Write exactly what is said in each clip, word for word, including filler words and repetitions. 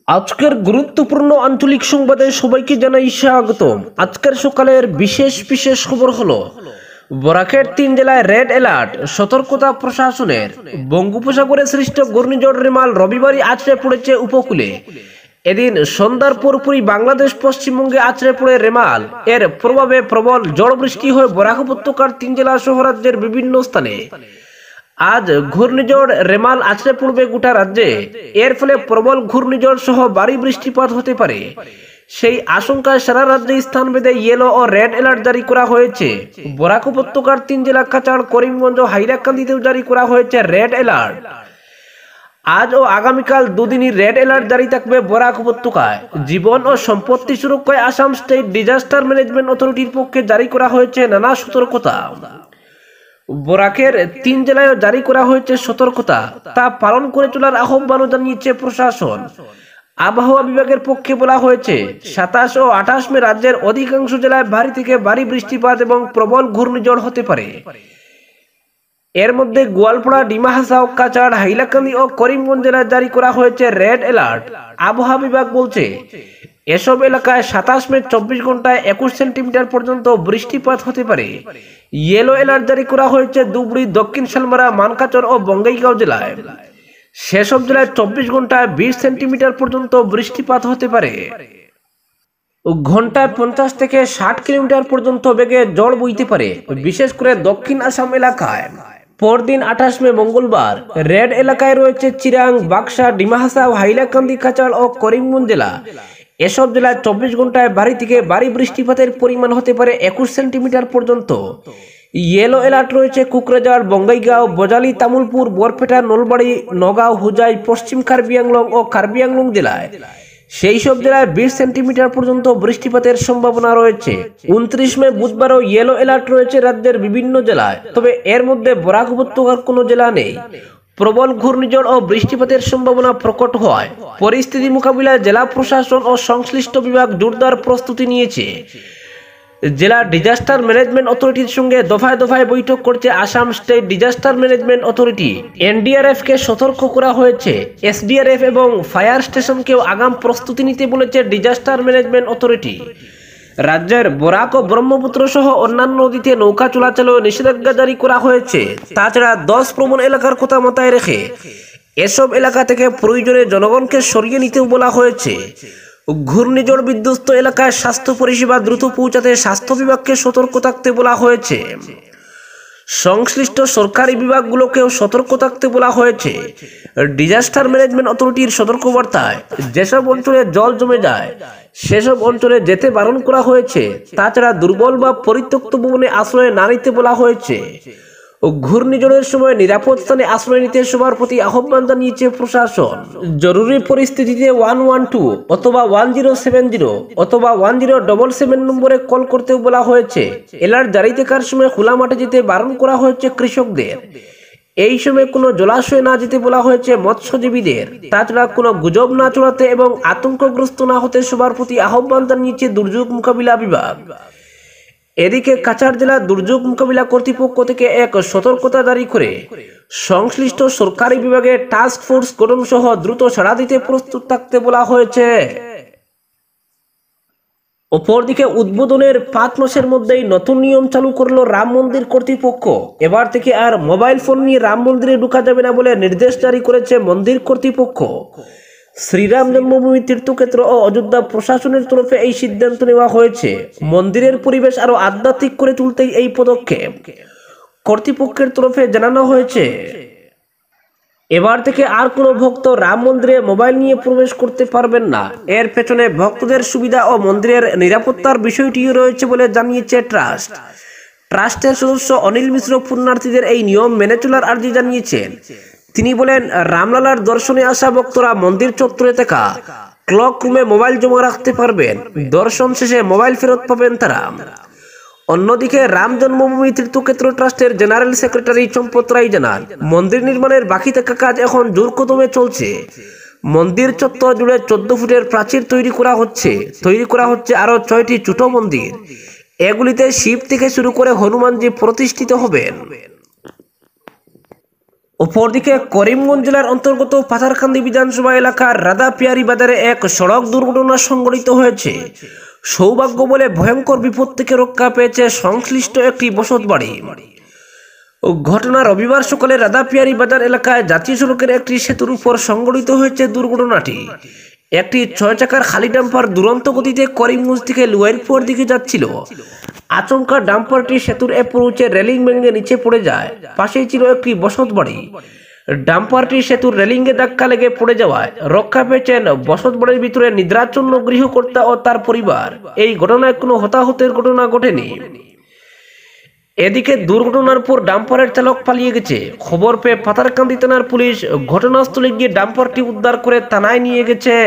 আজকের গুরুত্বপূর্ণ আঞ্চলিক সংবাদে সবাইকে জানাই স্বাগতম। আজকের সকালের বিশেষ বিশেষ খবর হলো বরাকের তিন জেলায় রেড অ্যালার্ট, সতর্কতা প্রশাসনের। বঙ্গোপসাগরে সৃষ্ট ঘূর্ণিঝড় রেমাল রবিবারই আছড়ে পড়েছে উপকূলে। এদিন সন্ধ্যার পরপরই বাংলাদেশ পশ্চিমবঙ্গে আছড়ে পড়ে রেমাল। এর প্রভাবে প্রবল ঝড় বৃষ্টি হয় বরাক উপত্যকার তিন জেলা সহ রাজ্যের বিভিন্ন স্থানে। আজ ঘূর্ণিঝড় রেমাল আছড়ে পড়বে গোটা রাজ্যে। এর ফলে প্রবল ঘূর্ণিঝড় সহ ভারী বৃষ্টিপাত হতে পারে। সেই আশঙ্কায় সারা রাজ্যে স্থান ভেদে ইয়েলো ও রেড অ্যালার্ট জারি করা হয়েছে। বরাক উপত্যকার তিন জেলা কাছাড়, করিমগঞ্জ ও হাইলাকান্দিতেও জারি করা হয়েছে রেড অ্যালার্ট। আজ ও আগামীকাল দুদিনই রেড অ্যালার্ট জারি থাকবে বরাক উপত্যকায়। জীবন ও সম্পত্তি সুরক্ষায় আসাম স্টেট ডিজাস্টার ম্যানেজমেন্ট অথরিটির পক্ষে জারি করা হয়েছে নানা সতর্কতা। বরাকের তিন জেলায় জারি করা হয়েছে সতর্কতা, তা পালন করে চলার আহ্বানও জানিয়েছে প্রশাসন। আবহাওয়া বিভাগের পক্ষে বলা হয়েছে সাতাশ ও আঠাশ মে রাজ্যের অধিকাংশ জেলায় ভারী থেকে ভারী বৃষ্টিপাত এবং প্রবল ঘূর্ণিঝড় হতে পারে। এর মধ্যে গোয়ালপাড়া, ডিমা হাসাও, কাছাড়, হাইলাকান্দি ও করিমগঞ্জ জেলায় জারি করা হয়েছে রেড অ্যালার্ট। আবহাওয়া বিভাগ বলছে এসব এলাকায় সাতাশ মে চব্বিশ ঘন্টায় একুশ সেন্টিমিটার পর্যন্ত বৃষ্টিপাত হতে পারে। ইয়েলো অ্যালার্ট জারি করা হয়েছে ধুবড়ী, দক্ষিণ শালমারা, মানকাচর ও বঙ্গাইগাঁও জেলায়। সেসব জেলায় চব্বিশ ঘন্টায় বিশ সেন্টিমিটার পর্যন্ত বৃষ্টিপাত হতে পারে। ঘন্টায় পঞ্চাশ থেকে ষাট কিলোমিটার পর্যন্ত বেগে ঝড় বইতে পারে, বিশেষ করে দক্ষিণ আসাম এলাকায়। পরদিন আঠাশ মে মঙ্গলবার রেড এলাকায় রয়েছে চিরাং, বাক্সা, ডিমা হাসাও, হাইলাকান্দি, কাছাড় ও করিমগঞ্জ জেলা। এসব জেলায় চব্বিশ ঘন্টায় ভারী থেকে ভারী বৃষ্টিপাতের পরিমাণ হতে পারে একুশ সেন্টিমিটার পর্যন্ত। ইয়েলো অ্যালার্ট রয়েছে কোকরাঝাড়, বঙ্গাইগাঁও, বজালি, তামুলপুর, বরপেটা, নলবাড়ি, নগাঁও, হুজাই, পশ্চিম কার্বি আংলং ও কার্বি আংলং জেলায়। সেই সব জেলায় বিশ সেন্টিমিটার পর্যন্ত বৃষ্টিপাতের সম্ভাবনা রয়েছে। উনত্রিশ মে বুধবারও ইয়েলো অ্যালার্ট রয়েছে রাজ্যের বিভিন্ন জেলায়, তবে এর মধ্যে বরাক উপত্যকার কোনো জেলা নেই। প্রবল ঘূর্ণিঝড় ও বৃষ্টিপাতের সম্ভাবনা প্রকট হওয়ায় পরিস্থিতি মোকাবিলায় জেলা প্রশাসন ও সংশ্লিষ্ট বিভাগ জোরদার প্রস্তুতি নিয়েছে। জেলা ডিজাস্টার ম্যানেজমেন্ট অথরিটির সঙ্গে দফায় দফায় বৈঠক করছে Assam state disaster management authority. NDRF কে সতর্ক করা হয়েছে। এসডিআরএফ এবং ফায়ার স্টেশনকেও আগাম প্রস্তুতি নিতে বলেছে ডিজাস্টার ম্যানেজমেন্ট অথরিটি। রাজ্যের বরাক ও ব্রহ্মপুত্র সহ অন্যান্য নদীতে নৌকা চলাচলেও নিষেধাজ্ঞা জারি করা হয়েছে। তাছাড়া দশ প্রবণ এলাকার কথা মাথায় রেখে এসব এলাকা থেকে প্রয়োজনে জনগণকে সরিয়ে নিতেও বলা হয়েছে। ঘূর্ণিঝড় বিধ্বস্ত এলাকায় স্বাস্থ্য পরিষেবা দ্রুত পৌঁছাতে স্বাস্থ্য বিভাগকে সতর্ক থাকতে বলা হয়েছে। সংশ্লিষ্ট সরকারি বিভাগগুলোকেও সতর্ক থাকতে বলা হয়েছে। ডিজাস্টার ম্যানেজমেন্ট অথরিটির সতর্কবার্তায় যেসব অঞ্চলে জল জমে যায় সেসব অঞ্চলে যেতে বারণ করা হয়েছে। তাছাড়া দুর্বল বা পরিত্যক্ত ভবনে আশ্রয় না নিতে বলা হয়েছে। ঘূর্ণিঝড়ের সময় নিরাপদ স্থানে আশ্রয় নিতে সবার প্রতি আহ্বান জানিয়েছে প্রশাসন। জরুরি পরিস্থিতিতে ওয়ান ওয়ান টু অথবা ওয়ান জিরো সেভেন জিরো অথবা ওয়ান জিরো ডবল সেভেন নম্বরে কল করতেও বলা হয়েছে। অ্যালার্ট জারি থাকার সময় খোলা মাঠে যেতে বারণ করা হয়েছে কৃষকদের। এই সময় কোনো জলাশয়ে না যেতে বলা হয়েছে মৎস্যজীবীদের। তাছাড়া কোনো গুজব না ছড়াতে এবং আতঙ্কগ্রস্ত না হতে সবার প্রতি আহ্বান জানিয়েছে দুর্যোগ মোকাবিলা বিভাগ। এদিকে কাছাড় জেলা দুর্যোগ মোকাবিলা কর্তৃপক্ষ থেকে এক সতর্কতা জারি করে সংশ্লিষ্ট সরকারি বিভাগে টাস্ক ফোর্স গঠন সহ দ্রুত সাড়া দিতে প্রস্তুত থাকতে বলা হয়েছে। অপরদিকে উদ্বোধনের পাঁচ মাসের মধ্যেই নতুন নিয়ম চালু করলো রাম মন্দির কর্তৃপক্ষ। এবার থেকে আর মোবাইল ফোন নিয়ে রাম মন্দিরে ঢোকা যাবে না বলে নির্দেশ জারি করেছে মন্দির কর্তৃপক্ষ। শ্রীরাম জন্মভূমি তীর্থক্ষেত্র ও অযোধ্যা প্রশাসনের তরফে এই সিদ্ধান্ত নেওয়া হয়েছে। মন্দিরের পরিবেশ আরো আধ্যাত্মিক করে তুলতেই এই পদক্ষেপ কর্তৃপক্ষের তরফে জানানো হয়েছে। এবার থেকে আর কোনো ভক্ত রাম মন্দিরে মোবাইল নিয়ে প্রবেশ করতে পারবেন না। এর পেছনে ভক্তদের সুবিধা ও মন্দিরের নিরাপত্তার বিষয়টিও রয়েছে বলে জানিয়েছে ট্রাস্ট। ট্রাস্টের সদস্য অনিল মিশ্র পুণ্যার্থীদের এই নিয়ম মেনে চলার আর্জি জানিয়েছেন। তিনি বলেন, রামলালার দর্শনে আসা ভক্তরা মন্দির চত্বরে থাকা ক্লক রুমে মোবাইল জমা রাখতে পারবেন। দর্শন শেষে মোবাইল ফেরত পাবেন তারা। অন্যদিকে রাম জন্মভূমি তীর্থক্ষেত্র ট্রাস্টের জেনারেল সেক্রেটারি চম্পত রায় জানান, মন্দির নির্মাণের বাকি থাকা কাজ এখন জোর কদমে চলছে। মন্দির চত্বর জুড়ে চোদ্দ ফুটের প্রাচীর তৈরি করা হচ্ছে। তৈরি করা হচ্ছে আরো ছয়টি ছোট মন্দির। এগুলিতে শিব থেকে শুরু করে হনুমানজি প্রতিষ্ঠিত হবেন। অপরদিকে করিমগঞ্জ জেলার অন্তর্গত পাথারকান্দি বিধানসভা এলাকার রাধাপিয়ারি বাজারে এক সড়ক দুর্ঘটনা সংঘটিত হয়েছে। সৌভাগ্য বলে ভয়ঙ্কর বিপদ থেকে রক্ষা পেয়েছে সংশ্লিষ্ট একটি বসতবাড়ি। ঘটনা রবিবার সকালে রাধাপিয়ারি বাজার এলাকায় জাতীয় সড়কের একটি সেতুর উপর সংঘটিত হয়েছে দুর্ঘটনাটি। একটি ছয় চাকার খালি ডাম্পার দুরন্ত গতিতে করিমগঞ্জ থেকে লুয়াইরপুর দিকে যাচ্ছিল। আচমকা ডাম্পারটি সেতুর অ্যাপ্রোচে রেলিং ভেঙে নিচে পড়ে যায়। পাশেই ছিল একটি বসতবাড়ি। ডাম্পারটি সেতুর রেলিংয়ে ধাক্কা লেগে পড়ে যাওয়ায় রক্ষা পেয়েছেন বসতবাড়ির ভিতরে নিদ্রাচ্ছন্ন গৃহকর্তা ও তার পরিবার। এই ঘটনায় কোনো হতাহতের ঘটনা ঘটেনি। এদিকে দুর্ঘটনার পর ডাম্পারের চালক পালিয়ে গেছে। খবর পেয়ে পাথারকান্দি থানার পুলিশ ঘটনাস্থলে গিয়ে ডাম্পারটি উদ্ধার করে থানায় নিয়ে গেছে।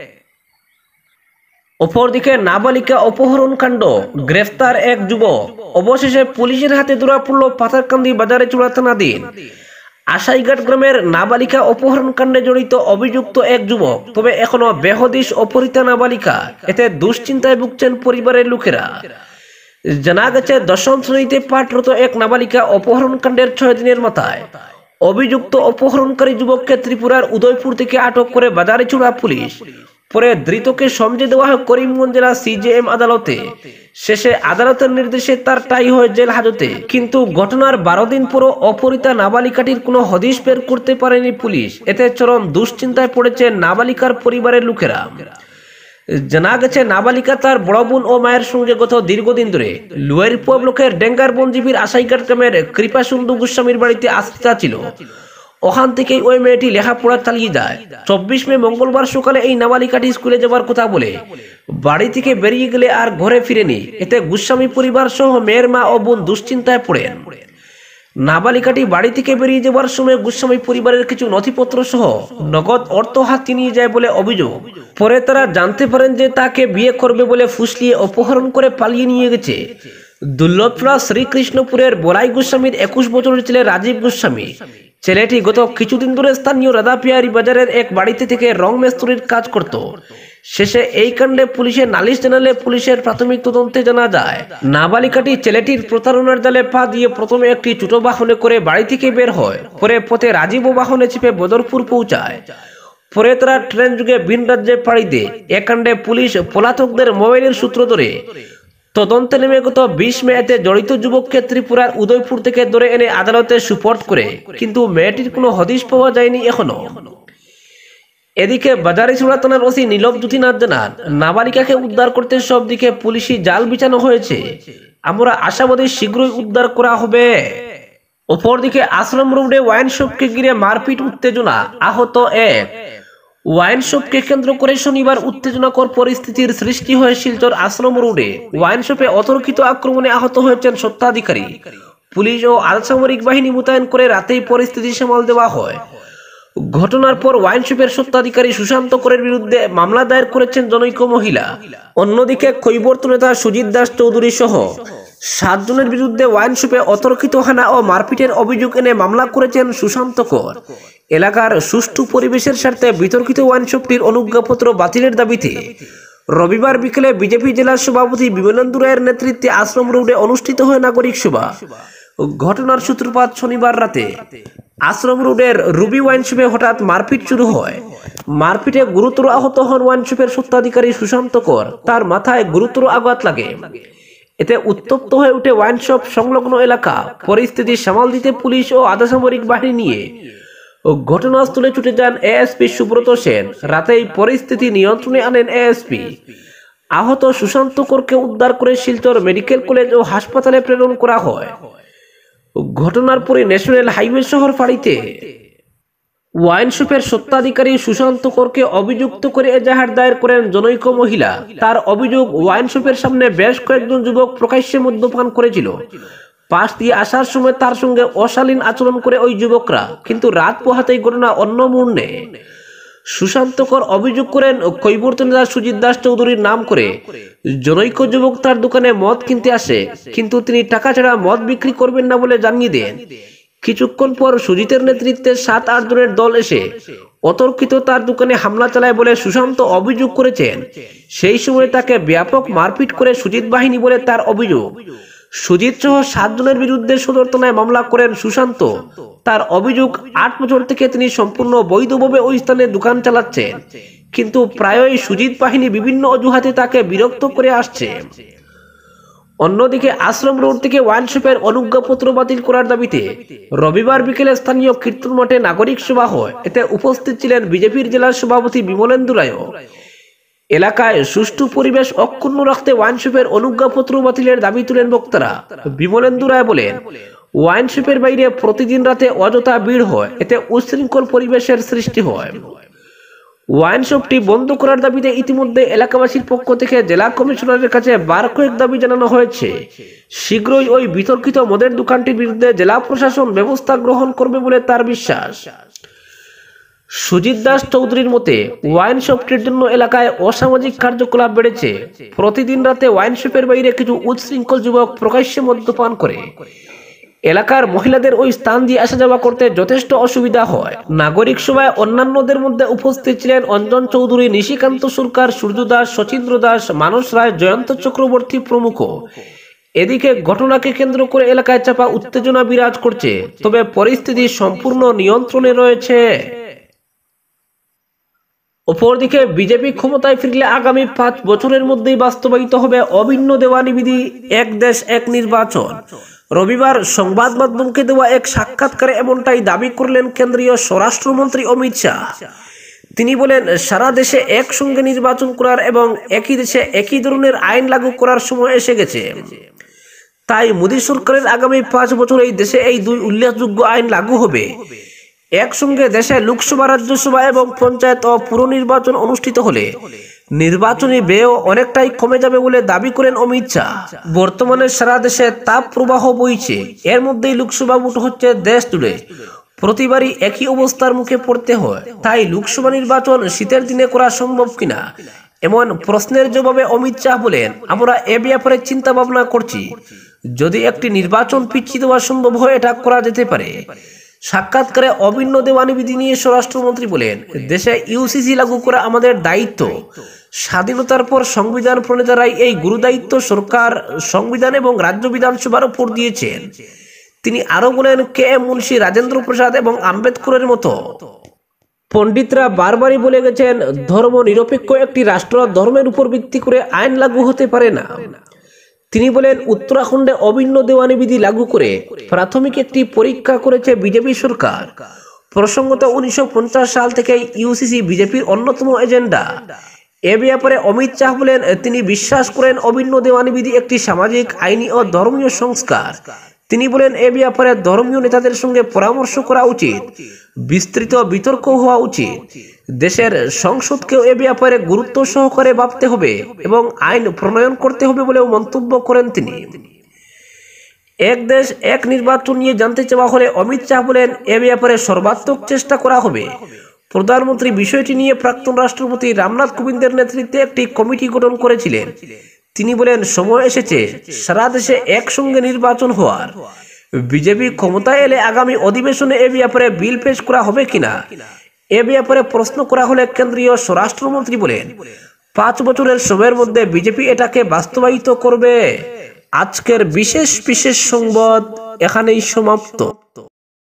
অপরদিকে নাবালিকা অপহরণ কাণ্ড, গ্রেফতার এক যুবক। অবশেষে পুলিশের হাতে ধরা পড়ল পাথারকান্দি বাজারে চূড়া থানাধীন আশাইঘাট গ্রামের নাবালিকা অপহরণ কাণ্ডে জড়িত অভিযুক্ত এক যুবক। তবে এখনো বেহদিশ অপহৃতা নাবালিকা। এতে দুশ্চিন্তায় ভুগছেন পরিবারের লোকেরা। জানা গেছে, দশম শ্রেণীতে পাঠরত এক নাবালিকা অপহরণ কাণ্ডের ছয় দিনের মাথায় অভিযুক্ত অপহরণকারী যুবককে ত্রিপুরার উদয়পুর থেকে আটক করে বাজারে চূড়া পুলিশ। পরে ধৃতকে সমঝে দেওয়া হয় করিমগঞ্জ জেলা সিজেএম আদালতে। শেষে আদালতের নির্দেশে তার টাই হয় জেল হাজতে। কিন্তু ঘটনার বারো দিন পরও অপহৃতা নাবালিকাটির কোনো হদিশ বের করতে পারেনি পুলিশ। এতে চরম দুশ্চিন্তায় পড়েছে নাবালিকার পরিবারের লোকেরা। জানা গেছে, নাবালিকা তার বড় বোন ও মায়ের সঙ্গে গত দীর্ঘদিন ধরে লুয়াইরপুর ব্লকের ডেঙ্গার বনজীবীর আশাইঘাট গ্রামের কৃপাসুন্দু গোস্বামীর বাড়িতে আশ্রিতা ছিল। ওখান থেকেই ওই মেয়েটি লেখাপড়া চালিয়ে যায়। চব্বিশ মে মঙ্গলবার সকালে এই নাবালিকাটি স্কুলে যাওয়ার কথা বলে বাড়ি থেকে বেরিয়ে গেলে আর ঘরে ফিরেনি। এতে গোস্বামী পরিবার সহ মেয়ের মা ও বোন দুশ্চিন্তায় পড়েন। নাবালিকাটি বাড়ি থেকে বেরিয়ে যাওয়ার সময় গোস্বামী পরিবারের কিছু নথিপত্র সহ নগদ অর্থ হাতে নিয়ে যায় বলে অভিযোগ। পরে তারা জানতে পারেন যে তাকে বিয়ে করবে বলে ফুসলিয়ে অপহরণ করে পালিয়ে নিয়ে গেছে। দুর্লভপুরা শ্রীকৃষ্ণপুরের বলাই গোস্বামীর একুশ বছরের ছেলে রাজীব গোস্বামী। ছেলেটি গত কিছুদিন ধরে স্থানীয় রাধাপিয়ারি বাজারের এক বাড়িতে থেকে রং মিস্ত্রির কাজ করত। শেষে এই কাণ্ডে পুলিশে নালিশ জানালে পুলিশের প্রাথমিক তদন্তে জানা যায়, নাবালিকাটি ছেলেটির প্রতারণার জালে পা দিয়ে প্রথমে একটি ছোট বাহনে করে বাড়ি থেকে বের হয়। পরে পথে রাজীব বাহনে চেপে বদরপুর পৌঁছায়। পরে তারা ট্রেন যুগে ভিন রাজ্যে পাড়ি দেয়। এ কাণ্ডে পুলিশ পলাতকদের মোবাইলের সূত্র ধরে তদন্তে নেমে গত বিশ মে এতে জড়িত যুবককে ত্রিপুরার উদয়পুর থেকে ধরে এনে আদালতে সুপোর্ট করে। কিন্তু মেয়েটির কোনো হদিশ পাওয়া যায়নি এখনো। এদিকে বাজারিছড়া থানার ওসি নীলভ জ্যোতিনাথ জানান, নাবালিকাকে উদ্ধার করতে সব দিকে পুলিশি জাল বিছানো হয়েছে। আমরা আশাবাদী শীঘ্রই উদ্ধার করা হবে। অপরদিকে আশ্রম রোডে ওয়াইন শপকে ঘিরে মারপিট, উত্তেজনা, আহত এক। ওয়াইন শপকে কেন্দ্র করে শনিবার উত্তেজনাকর পরিস্থিতির সৃষ্টি হয় শিলচর আশ্রম রোডে। ওয়াইন শপে অতর্কিত আক্রমণে আহত হয়েছেন স্বত্বাধিকারী। পুলিশ ও আধসামরিক বাহিনী মোতায়েন করে রাতেই পরিস্থিতি সামাল দেওয়া হয়। ঘটনার পর ওয়াইন শপের স্বত্বাধিকারী সুশান্ত করের বিরুদ্ধে মামলা দায়ের করেছেন জনৈক মহিলা। অন্যদিকে কৈবর্ত নেতা সুজিত দাস চৌধুরী সহ সাতজনের বিরুদ্ধে ওয়াইন শপে অতর্কিত হানা ও মারপিটের অভিযোগ এনে মামলা করেছেন সুশান্ত কর। এলাকার সুষ্ঠু পরিবেশের স্বার্থে বিতর্কিত ওয়াইন শপটির অনুজ্ঞাপত্র বাতিলের দাবিতে রবিবার বিকেলে বিজেপি জেলা সভাপতি বিমলেন্দু রায়ের নেতৃত্বে আশ্রম রোডে অনুষ্ঠিত হয় নাগরিক সভা। ঘটনার সূত্রপাত শনিবার রাতে আশ্রম রোডের রুবি ওয়াইন শপে হঠাৎ মারপিট শুরু হয়। মারপিটে গুরুতর আহত হন ওয়াইন শপের স্বত্বাধিকারী সুশান্ত কর। তার মাথায় গুরুতর আঘাত লাগে। এতে উত্তপ্ত হয়ে উঠে ওয়াইন শপ সংলগ্ন এলাকা। পরিস্থিতি সামাল দিতে পুলিশ ও আধাসামরিক বাহিনী নিয়ে ঘটনাস্থলে ছুটে যান এএসপি সুব্রত সেন। রাতেই পরিস্থিতি নিয়ন্ত্রণে আনেন এএসপি। আহত সুশান্ত করকে উদ্ধার করে শিলচর মেডিকেল কলেজ ও হাসপাতালে প্রেরণ করা হয়। ঘটনার পরে ন্যাশনাল হাইওয়ে শহর ফাঁড়িতে ওয়াইন শপের স্বত্বাধিকারী সুশান্ত করকে অভিযুক্ত করে এজাহার দায়ের করেন জনৈক মহিলা। তার অভিযোগ, ওয়াইন শপের সামনে বেশ কয়েকজন যুবক প্রকাশ্যে মদ্যপান করেছিল। পাশ দিয়ে আসার সময় তার সঙ্গে অশালীন আচরণ করে ওই যুবকরা। কিন্তু রাত পোহাতেই ঘটনা অন্য মোড় নেয়। সুশান্ত কর অভিযোগ করেন, কৈবর্ত নেতা সুজিত দাস চৌধুরীর নাম করে জনৈক যুবক তার দোকানে মদ কিনতে আসে, কিন্তু তিনি টাকা ছাড়া মদ বিক্রি করবেন না বলে জানিয়ে দেন। কিছুক্ষণ পর সুজিতের নেতৃত্বে সাত আট জনের দল এসে অতর্কিত তার দোকানে হামলা চালায় বলে সুশান্ত অভিযোগ করেছেন। সেই সময় তাকে ব্যাপক মারপিট করে সুজিত বাহিনী বলে তার অভিযোগ। সুজিত সহ সাতজনের বিরুদ্ধে সদর থানায় মামলা করেন সুশান্ত। তার অভিযোগ, আট বছর থেকে তিনি সম্পূর্ণ বৈধভাবে ওই স্থানে দোকান চালাচ্ছেন, কিন্তু প্রায়ই সুজিত বাহিনী বিভিন্ন অজুহাতে তাকে বিরক্ত করে আসছে। অন্যদিকে আশ্রম রোড থেকে ওয়াইন শপের অনুজ্ঞাপত্র বাতিল করার দাবিতে রবিবার বিকেলে স্থানীয় কীর্তন মঠে নাগরিক সভা হয়। এতে উপস্থিত ছিলেন বিজেপির জেলা সভাপতি বিমলেন্দু রায়। এলাকায় সুষ্ঠু পরিবেশ অক্ষুণ্ণ রাখতে ওয়াইন শপের অনুজ্ঞাপত্র বাতিলের দাবি তুলেন বক্তারা। বিমলেন্দু রায় বলেন, ওয়াইন শপের বাইরে প্রতিদিন রাতে অযথা ভিড় হয়, এতে উচ্ছৃঙ্খল পরিবেশের সৃষ্টি হয়। ওয়াইন শপটি বন্ধ করার দাবিতে ইতিমধ্যে এলাকাবাসীর পক্ষ থেকে জেলা কমিশনারের কাছে বার কয়েক দাবি জানানো হয়েছে। শীঘ্রই ওই বিতর্কিত মদের দোকানটির বিরুদ্ধে জেলা প্রশাসন ব্যবস্থা গ্রহণ করবে বলে তার বিশ্বাস। সুজিত দাস চৌধুরীর মতে, ওয়াইন শপটির জন্য এলাকায় অসামাজিক কার্যকলাপ বেড়েছে। প্রতিদিন রাতে ওয়াইন শপের বাইরে কিছু উচ্ছৃঙ্খল যুবক প্রকাশ্যে মদ্যপান করে। এলাকার মহিলাদের ওই স্থান দিয়ে আসা যাওয়া করতে যথেষ্ট অসুবিধা হয়। নাগরিক সভায় অন্যান্যদের মধ্যে উপস্থিত ছিলেন অঞ্জন চৌধুরী, নিশিকান্ত সরকার, সূর্য দাস, সচিন্দ্র দাস, মানস রায়, জয়ন্ত চক্রবর্তী প্রমুখ। এদিকে ঘটনাকে কেন্দ্র করে এলাকায় চাপা উত্তেজনা বিরাজ করছে, তবে পরিস্থিতি সম্পূর্ণ নিয়ন্ত্রণে রয়েছে। অপরদিকে বিজেপি ক্ষমতায় ফিরলে আগামী পাঁচ বছরের মধ্যেই বাস্তবায়িত হবে অভিন্ন দেওয়ানি বিধি, এক দেশ এক নির্বাচন। রবিবার সংবাদ মাধ্যমকে দেওয়া এক সাক্ষাৎকারে এমনটাই দাবি করলেন কেন্দ্রীয় স্বরাষ্ট্রমন্ত্রী অমিত শাহ। তিনি বলেন, সারা দেশে একসঙ্গে নির্বাচন করার এবং একই দেশে একই ধরনের আইন লাগু করার সময় এসে গেছে। তাই মোদী সরকারের আগামী পাঁচ বছর এই দেশে এই দুই উল্লেখযোগ্য আইন লাগু হবে। একসঙ্গে দেশে লোকসভা, রাজ্যসভা এবং পঞ্চায়েত ও পুর নির্বাচন অনুষ্ঠিত হলে নির্বাচনী ব্যয় অনেকটাই কমে যাবে বলে দাবি করেন অমিত শাহ। বর্তমানে সারা দেশে তাপ প্রবাহ বইছে, এর মধ্যেই লোকসভা ভোট হচ্ছে দেশ জুড়ে। প্রতিবারই একই অবস্থার মুখে পড়তে হয়, তাই লোকসভা নির্বাচন শীতের দিনে করা সম্ভব কিনা এমন প্রশ্নের জবাবে অমিত শাহ বলেন, আমরা এ ব্যাপারে চিন্তা ভাবনা করছি। যদি একটি নির্বাচন পিছিয়ে দেওয়া সম্ভব হয়, এটা করা যেতে পারে। সাক্ষাৎকারে অভিন্ন দেওয়ানি বিধি নিয়ে স্বরাষ্ট্রমন্ত্রী বলেন, দেশে ইউসিসি লাগু করা আমাদের দায়িত্ব। স্বাধীনতার পর সংবিধান প্রণেতারাই এই গুরুদায়িত্ব সরকার, সংবিধান এবং রাজ্য বিধানসভার উপর দিয়েছেন। তিনি আরো বলেন, কে এম মুন্সি, রাজেন্দ্র প্রসাদ এবং আম্বেদকরের মতো পণ্ডিতরা বারবারই বলে গেছেন, ধর্ম নিরপেক্ষ একটি রাষ্ট্র ধর্মের উপর ভিত্তি করে আইন লাগু হতে পারে না। তিনি বলেন, উত্তরাখণ্ডে অভিন্ন দেওয়ানি বিধি লাগু করে প্রাথমিক একটি পরীক্ষা করেছে বিজেপি সরকার। প্রসঙ্গত উনিশশো পঞ্চাশ সাল থেকে ইউসিসি বিজেপির অন্যতম এজেন্ডা। এ ব্যাপারে অমিত শাহ বলেন, তিনি বিশ্বাস করেন অভিন্ন দেওয়ানি বিধি একটি সামাজিক, আইনি ও ধর্মীয় সংস্কার। তিনি বলেন, এ ব্যাপারে ধর্মীয় নেতাদের সঙ্গে পরামর্শ করা উচিত, বিস্তৃত বিতর্ক হওয়া উচিত। দেশের সংসদকেও এ ব্যাপারে গুরুত্ব সহকারে ভাবতে হবে এবং আইন প্রণয়ন করতে হবে বলেও মন্তব্য করেন তিনি। এক দেশ এক নির্বাচন নিয়ে জানতে চাওয়া হলে অমিত শাহ বলেন, এ ব্যাপারে সর্বাত্মক চেষ্টা করা হবে। প্রধানমন্ত্রী বিষয়টি নিয়ে প্রাক্তন রাষ্ট্রপতি রামনাথ কোবিন্দের নেতৃত্বে একটি কমিটি গঠন করেছিলেন। তিনি বলেন, সময় এসেছে সারা দেশে একসঙ্গে নির্বাচন হওয়ার। বিজেপি ক্ষমতায় এলে আগামী অধিবেশনে এ ব্যাপারে বিল পেশ করা হবে কিনা এ ব্যাপারে প্রশ্ন করা হলে কেন্দ্রীয় স্বরাষ্ট্রমন্ত্রী বলেন, পাঁচ বছরের সময়ের মধ্যে বিজেপি এটাকে বাস্তবায়িত করবে। আজকের বিশেষ বিশেষ সংবাদ এখানেই সমাপ্ত।